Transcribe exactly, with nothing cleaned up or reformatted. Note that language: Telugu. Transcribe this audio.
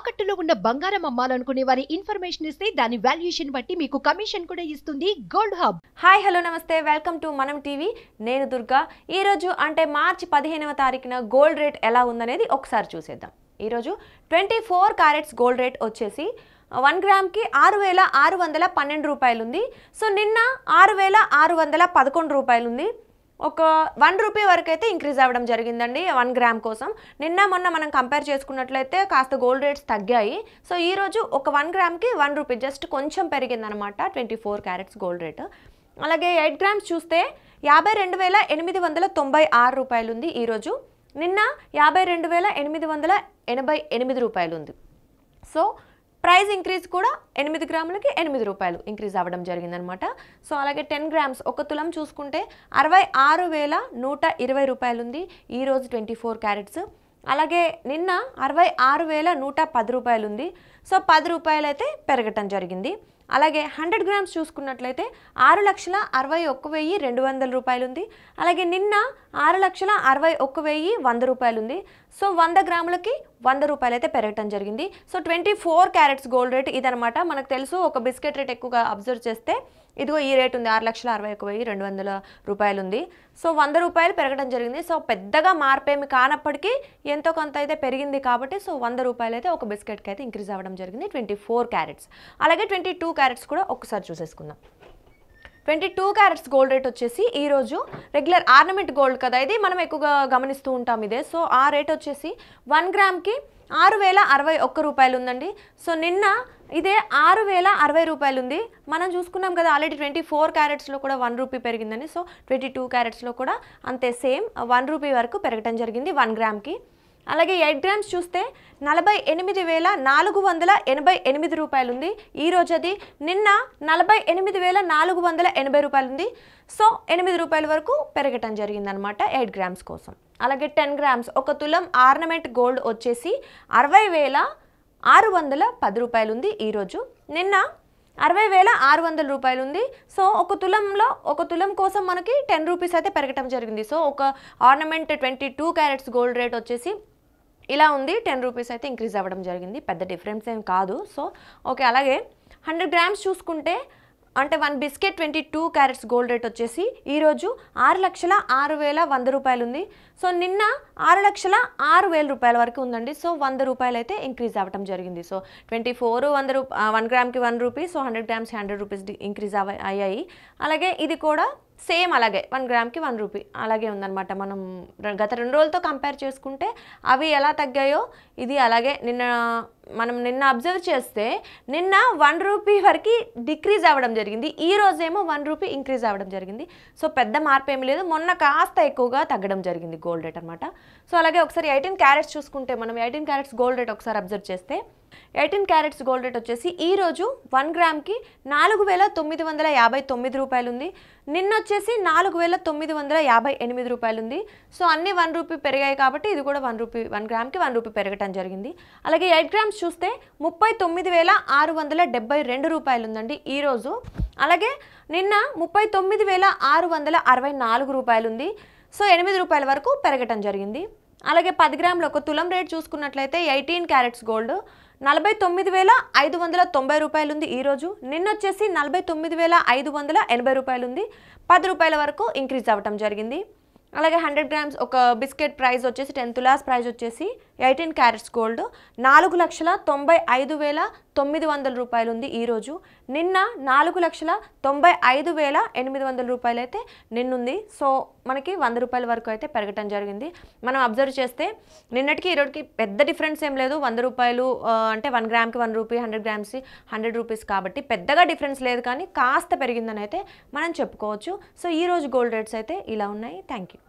తాకట్టులో ఉన్న బంగారం అమ్మాలనుకునే వారి ఇన్ఫర్మేషన్ ఇస్తే దాని వాల్యుయేషన్ బట్టి మీకు కమిషన్ కూడా ఇస్తుంది గోల్డ్ హబ్. హాయ్ హలో నమస్తే, వెల్కమ్ టు మనం టీవీ. నేను దుర్గా. ఈరోజు అంటే మార్చి పదిహేనవ తారీఖున గోల్డ్ రేట్ ఎలా ఉందనేది ఒకసారి చూసేద్దాం. ఈరోజు twenty four carats gold rate వచ్చేసి వన్ గ్రామ్కి ఆరు వేల ఆరు వందల పన్నెండు రూపాయలు ఉంది. సో నిన్న ఆరు వేల ఆరు వందల పదకొండు రూపాయలు ఉంది. ఒక వన్ రూపీ వరకు అయితే ఇంక్రీజ్ అవ్వడం జరిగిందండి వన్ గ్రామ్ కోసం. నిన్న మొన్న మనం కంపేర్ చేసుకున్నట్లయితే కాస్త గోల్డ్ రేట్స్ తగ్గాయి. సో ఈరోజు ఒక వన్ గ్రామ్కి వన్ రూపీ జస్ట్ కొంచెం పెరిగిందనమాట twenty four carats gold rate. అలాగే ఎయిట్ గ్రామ్స్ చూస్తే యాభై రెండు వేల ఎనిమిది వందల తొంభై ఆరు రూపాయలు ఉంది ఈరోజు. నిన్న యాభై రెండు వేల ఎనిమిది వందల ఎనభై ఎనిమిది రూపాయలు ఉంది. సో ప్రైస్ ఇంక్రీజ్ కూడా ఎనిమిది గ్రాములకి ఎనిమిది రూపాయలు ఇంక్రీజ్ అవ్వడం జరిగిందనమాట. సో అలాగే టెన్ గ్రామ్స్ ఒక తులం చూసుకుంటే అరవై ఆరు వేల నూట ఇరవై రూపాయలు ఉంది ఈరోజు ట్వంటీ ఫోర్ క్యారెట్స్. అలాగే నిన్న అరవై ఆరు వేల నూట పది రూపాయలు ఉంది. సో పది రూపాయలు అయితే పెరగటం జరిగింది. అలాగే హండ్రెడ్ గ్రామ్స్ చూసుకున్నట్లయితే ఆరు లక్షల అరవై ఒక్క వెయ్యి రెండు వందల రూపాయలు ఉంది. అలాగే నిన్న ఆరు లక్షల అరవై ఒక్క వెయ్యి వంద రూపాయలు ఉంది. సో వంద గ్రాములకి వంద రూపాయలు అయితే పెరగటం జరిగింది. So twenty four carats gold rate ఇదనమాట. మనకు తెలుసు ఒక బిస్కెట్ రేట్ ఎక్కువగా అబ్జర్వ్ చేస్తే ఇదిగో ఈ రేట్ ఉంది, ఆరు లక్షల అరవై ఒక్క వెయ్యి రెండు వందల రూపాయలు ఉంది. సో వంద రూపాయలు పెరగడం జరిగింది. సో పెద్దగా మార్పేమి కానప్పటికీ ఎంతో కొంత అయితే పెరిగింది కాబట్టి సో వంద రూపాయలు అయితే ఒక బిస్కెట్కి అయితే ఇంక్రీజ్ అవ్వడం జరిగింది ట్వంటీ ఫోర్ క్యారెట్స్. అలాగే ట్వంటీ టూ క్యారెట్స్ కూడా ఒకసారి చూసేసుకుందాం. Twenty two carats gold rate వచ్చేసి ఈరోజు రెగ్యులర్ ఆర్నమెంట్ గోల్డ్ కదా, ఇది మనం ఎక్కువగా గమనిస్తూ ఉంటాం ఇదే. సో ఆ రేట్ వచ్చేసి వన్ గ్రామ్కి ఆరు వేల అరవై ఒక్క రూపాయలు ఉందండి. సో నిన్న ఇదే ఆరు వేల అరవై రూపాయలు ఉంది. మనం చూసుకున్నాం కదా ఆల్రెడీ ట్వంటీ ఫోర్ క్యారెట్స్లో కూడా వన్ రూపీ పెరిగిందని. సో ట్వంటీ టూ క్యారెట్స్లో కూడా అంతే సేమ్ వన్ రూపీ వరకు పెరగటం జరిగింది వన్ గ్రామ్కి. అలాగే ఎయిట్ గ్రామ్స్ చూస్తే నలభై ఎనిమిది వేల నాలుగు వందల ఎనభై ఎనిమిది రూపాయలు ఉంది ఈరోజు. అది నిన్న నలభై ఎనిమిది వేల నాలుగు వందల ఎనభై రూపాయలు ఉంది. సో ఎనిమిది రూపాయల వరకు పెరగటం జరిగిందనమాట ఎయిట్ గ్రామ్స్ కోసం. అలాగే టెన్ గ్రామ్స్ ఒక తులం ఆర్నమెంట్ గోల్డ్ వచ్చేసి అరవై వేల ఆరు వందల పది రూపాయలు ఉంది ఈరోజు. నిన్న అరవై వేల ఆరు వందల రూపాయలు ఉంది. సో ఒక తులంలో ఒక తులం కోసం మనకి టెన్ రూపీస్ అయితే పెరగటం జరిగింది. సో ఒక ornament twenty two carats gold rate వచ్చేసి ఇలా ఉంది, టెన్ రూపీస్ అయితే ఇంక్రీజ్ అవ్వడం జరిగింది, పెద్ద డిఫరెన్స్ ఏం కాదు. So okay. అలాగే హండ్రెడ్ గ్రామ్స్ చూసుకుంటే అంటే one biscuit twenty two carats gold rate వచ్చేసి ఈరోజు ఆరు లక్షల ఆరు వేల వంద రూపాయలు ఉంది. సో నిన్న ఆరు లక్షల ఆరు వేల రూపాయల వరకు ఉందండి. సో వంద రూపాయలు అయితే ఇంక్రీజ్ అవ్వడం జరిగింది. సో ట్వంటీ ఫోర్ వంద రూ వన్ గ్రామ్కి వన్ రూపీ, సో హండ్రెడ్ గ్రామ్స్కి హండ్రెడ్ రూపీస్ ఇంక్రీజ్ అవ అయ్యాయి. అలాగే ఇది కూడా సేమ్ అలాగే వన్ గ్రామ్కి వన్ రూపీ అలాగే ఉందన్నమాట. మనం గత రెండు రోజులతో కంపేర్ చేసుకుంటే అవి ఎలా తగ్గాయో ఇది అలాగే నిన్న మనం నిన్న అబ్జర్వ్ చేస్తే నిన్న వన్ రూపీ వరకు డిక్రీజ్ అవ్వడం జరిగింది, ఈ రోజేమో వన్ రూపీ ఇంక్రీజ్ అవ్వడం జరిగింది. సో పెద్ద మార్పు ఏమి లేదు, మొన్న కాస్త ఎక్కువగా తగ్గడం జరిగింది గోల్డ్ రేట్ అనమాట. సో అలాగే ఒకసారి ఎయిటీన్ క్యారెట్స్ చూసుకుంటే మనం ఎయిటీన్ క్యారెట్స్ గోల్డ్ రేట్ ఒకసారి అబ్జర్వ్ చేస్తే ఎయిటీన్ క్యారెట్స్ గోల్డ్ రేట్ వచ్చేసి ఈరోజు వన్ గ్రామ్కి నాలుగు వేల తొమ్మిది వందల యాభై తొమ్మిది రూపాయలు ఉంది. నిన్న వచ్చేసి నాలుగు వేల తొమ్మిది వందల యాభై ఎనిమిది రూపాయలు ఉంది. సో అన్ని వన్ రూపీ పెరిగాయి కాబట్టి ఇది కూడా వన్ రూపీ వన్ గ్రామ్కి వన్ రూపీ పెరగటం జరిగింది. అలాగే ఎయిట్ గ్రామ్స్ చూస్తే ముప్పై తొమ్మిది వేల ఆరు వందల డెబ్బై రెండు రూపాయలు ఉందండి ఈరోజు. అలాగే నిన్న ముప్పై తొమ్మిది వేల ఆరు వందల అరవై నాలుగు రూపాయలు ఉంది. సో ఎనిమిది రూపాయల వరకు పెరగటం జరిగింది. అలాగే పది గ్రాములు ఒక తులం రేట్ చూసుకున్నట్లయితే ఎయిటీన్ క్యారెట్స్ గోల్డ్ నలభై తొమ్మిది వేల ఐదు వందల తొంభై రూపాయలు ఉంది ఈరోజు. నిన్న వచ్చేసి నలభై తొమ్మిది వేల ఐదు వందల ఎనభై రూపాయలు ఉంది, పది రూపాయల వరకు ఇంక్రీజ్ అవ్వటం జరిగింది. అలాగే హండ్రెడ్ గ్రామ్స్ ఒక బిస్కెట్ ప్రైస్ వచ్చేసి టెన్ తులాస్ ప్రైస్ వచ్చేసి ఎయిటీన్ క్యారెట్స్ గోల్డ్ నాలుగు లక్షల తొంభై ఐదు వేల తొమ్మిది వందల రూపాయలు ఉంది ఈరోజు. నిన్న నాలుగు లక్షల తొంభై ఐదు వేల ఎనిమిది వందల రూపాయలు అయితే నిన్నుంది. సో మనకి వంద రూపాయల వరకు అయితే పెరగటం జరిగింది. మనం అబ్జర్వ్ చేస్తే నిన్నటికి ఈరోజుకి పెద్ద డిఫరెన్స్ ఏం లేదు, వంద రూపాయలు అంటే వన్ గ్రామ్కి వన్ రూపీ, హండ్రెడ్ గ్రామ్స్కి హండ్రెడ్ రూపీస్ కాబట్టి పెద్దగా డిఫరెన్స్ లేదు, కానీ కాస్త పెరిగిందని అయితే మనం చెప్పుకోవచ్చు. సో ఈరోజు గోల్డ్ రేట్స్ అయితే ఇలా ఉన్నాయి. Thank you.